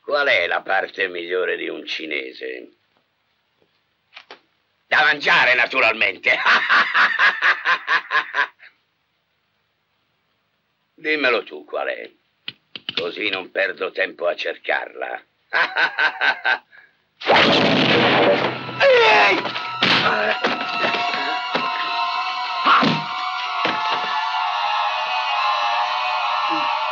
Qual è la parte migliore di un cinese? Da mangiare, naturalmente. Dimmelo tu qual è, così non perdo tempo a cercarla. Ehi!